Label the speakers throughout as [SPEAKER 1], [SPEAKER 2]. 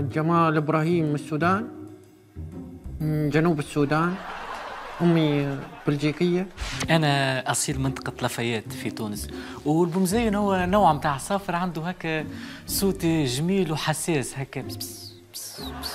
[SPEAKER 1] جمال إبراهيم من السودان، من جنوب السودان. أمي بلجيكية.
[SPEAKER 2] أنا أصيل منطقة لافايات في تونس، والبومزين هو نوع متاع صافر عنده هكا صوت جميل وحساس هكا بس بس بس بس.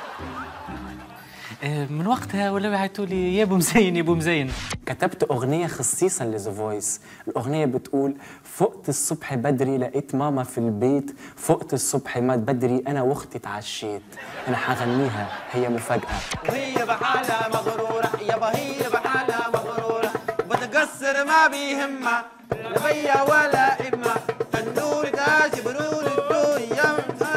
[SPEAKER 2] من وقتها ولاو يعيطوا لي يا بومزين يا بومزين.
[SPEAKER 3] كتبت أغنية خصيصا لذا فويس. الأغنية بتقول: فقت الصبح بدري لقيت ماما في البيت، فقت الصبح ما بدري أنا وأختي تعشيت. أنا حغنيها، هي مفاجأة.
[SPEAKER 4] وهي بحالها مغرورة يابا، هي بحالها مغرورة، بتقصر ما بيهمها لا بيا ولا إما، تنور كاشي برور الدور يا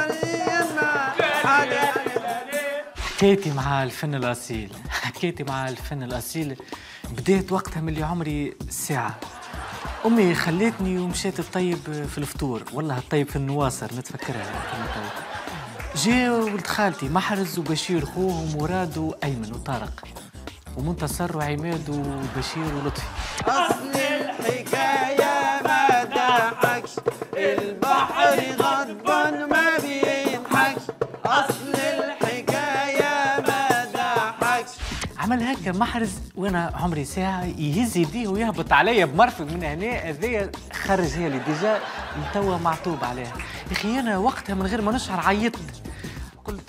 [SPEAKER 2] حكيتي مع الفن الأصيل، حكيتي مع الفن الأصيل. بديت وقتها من اللي عمري ساعة. أمي خلتني ومشيت تطيب في الفطور، والله تطيب في النواصر نتفكرها. جا ولد خالتي محرز وبشير خوه ومراد وأيمن وطارق ومنتصر وعماد وبشير ولطفي.
[SPEAKER 4] أصل الحكاية ما ضحكش، البحر غضبان ما بيضحكش، أصل الحكاية ما ضحكش.
[SPEAKER 2] عمل هكا محرز وانا عمري ساعة، يهز يديه ويهبط عليا بمرفق من هنا، هذايا خرج هي اللي ديجا توا معطوب عليها. يا اخي انا وقتها من غير ما نشعر عيطت، قلت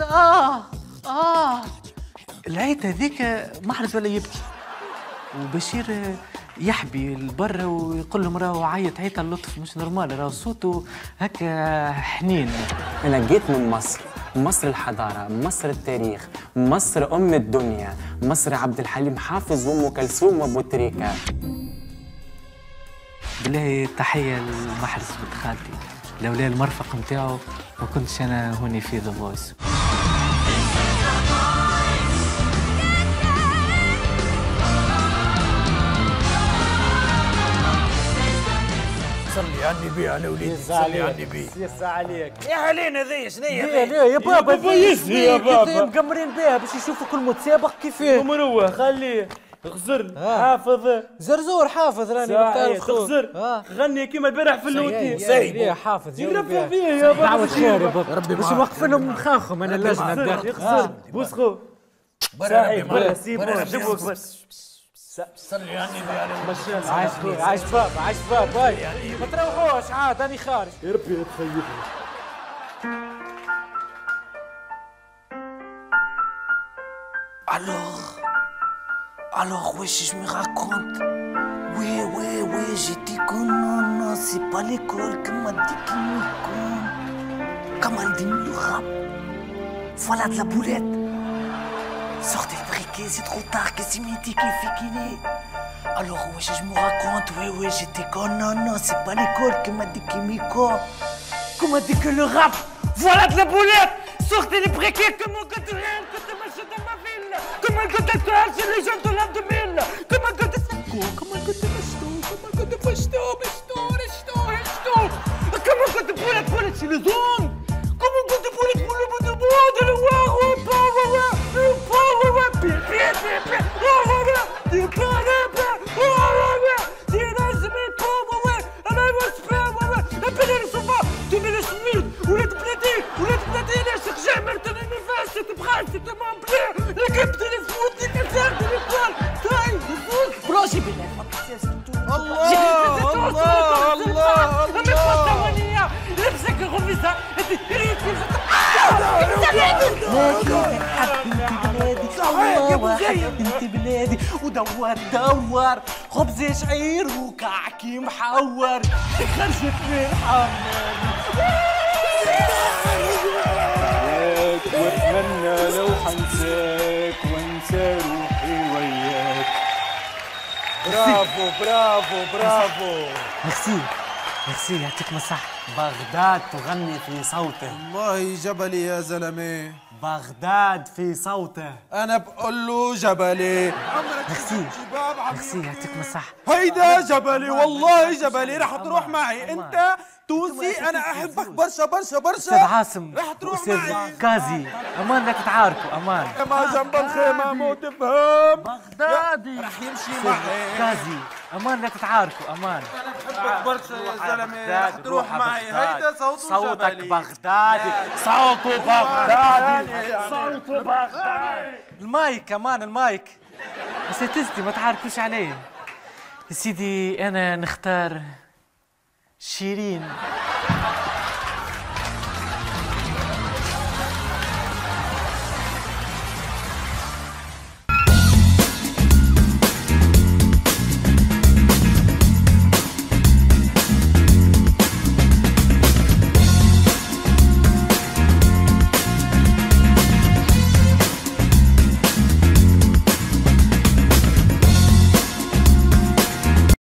[SPEAKER 2] العيط هذيك محرز ولا يبكي، وبشير يحبي لبرا ويقول لهم راهو عيط عيطة اللطف مش نورمال، راهو صوته هكا حنين.
[SPEAKER 3] أنا جيت من مصر، مصر الحضارة، مصر التاريخ، مصر أم الدنيا، مصر عبد الحليم حافظ وأم كلثوم وأبو تريكة.
[SPEAKER 2] بالله تحية لمحرز بنت خالتي، لولا المرفق نتاعو ما كنتش أنا هوني في ذا فويس.
[SPEAKER 5] صلي على النبي على وليدي، صلي على النبي.
[SPEAKER 6] يسا عليك
[SPEAKER 5] يا حلينا ذي شنو هي؟
[SPEAKER 6] ليه يا بابا
[SPEAKER 5] يسري يا بابا،
[SPEAKER 6] مقمرين بها باش يشوفوا كل متسابق كيفاه.
[SPEAKER 5] ومروه خليه غزر حافظ
[SPEAKER 6] زرزور حافظ راني
[SPEAKER 5] بتعرف غزر غني كيما البارح في اللوتي.
[SPEAKER 6] سيد حافظ
[SPEAKER 5] يرفع فيه يا بابا.
[SPEAKER 6] دعوة خير يا بابا، ربي باش نوقف لهم مخاخهم انا اللجنه
[SPEAKER 5] غزر بوسخو صاحب برا سيبو جيبوك صلي على النبي على
[SPEAKER 6] المشي. عايش بابا عايش بابا عايش بابا، ما تروحوش عاد راني خارج.
[SPEAKER 5] يا ربي تخيبني.
[SPEAKER 7] Alors, wesh, je me raconte. Ouais, j'étais con, non, c'est pas l'école qui m'a dit qu'il me con. Comment dit le rap? Voilà de la boulette. Sortez le briquet, c'est trop tard, que c'est midi qui fait qu'il est. Alors, wesh, je me raconte. Ouais, j'étais con, non, c'est pas l'école qui m'a dit qu'il me con. Comment dit que le rap? Voilà de la boulette. Sortez les briquets, comment que tu réel, que tu marches dans ma ville. Comment que tu as chez les gens de l'an 2000. Comment que tu sais quoi? Comment que tu machto? Comment que tu machto? Comment que tu pourrais chez les hommes? Comment que tu pourrais pour le bout de bois de le voir? انت بلادي ودور خبز شعير وكعكي محور خرجت من حمام
[SPEAKER 5] واتمنى لو حنساك وانسى روحي وياك. برافو.
[SPEAKER 2] ميرسي يعطيك الصحة.
[SPEAKER 3] بغداد تغني في صوته.
[SPEAKER 8] والله جبلي يا زلمه،
[SPEAKER 3] بغداد في صوته.
[SPEAKER 8] انا بقول له جبلي.
[SPEAKER 2] ميرسي يعطيك الصحة.
[SPEAKER 8] هيدا جبلي، والله جبلي. رح تروح معي. انت تونسي، انا احبك برشا.
[SPEAKER 2] استاذ عاصم،
[SPEAKER 8] رح تروح
[SPEAKER 2] استاذ
[SPEAKER 8] معي.
[SPEAKER 2] كازي، امان لك تعاركوا امان.
[SPEAKER 8] ما جنب الخيمه مو تفهم.
[SPEAKER 2] بغدادي
[SPEAKER 8] رح يمشي معي.
[SPEAKER 2] كازي، امان لك تعاركوا امان.
[SPEAKER 8] انا بحب بحبك برشا يا زلمه، رح تروح معي. هيدا
[SPEAKER 6] صوتك
[SPEAKER 8] جبلي.
[SPEAKER 6] بغدادي، صوته بغدادي، صوته بغدادي. المايك كمان المايك. اساتذتي ما تعرفوش عليه. يا سيدي انا نختار شيرين.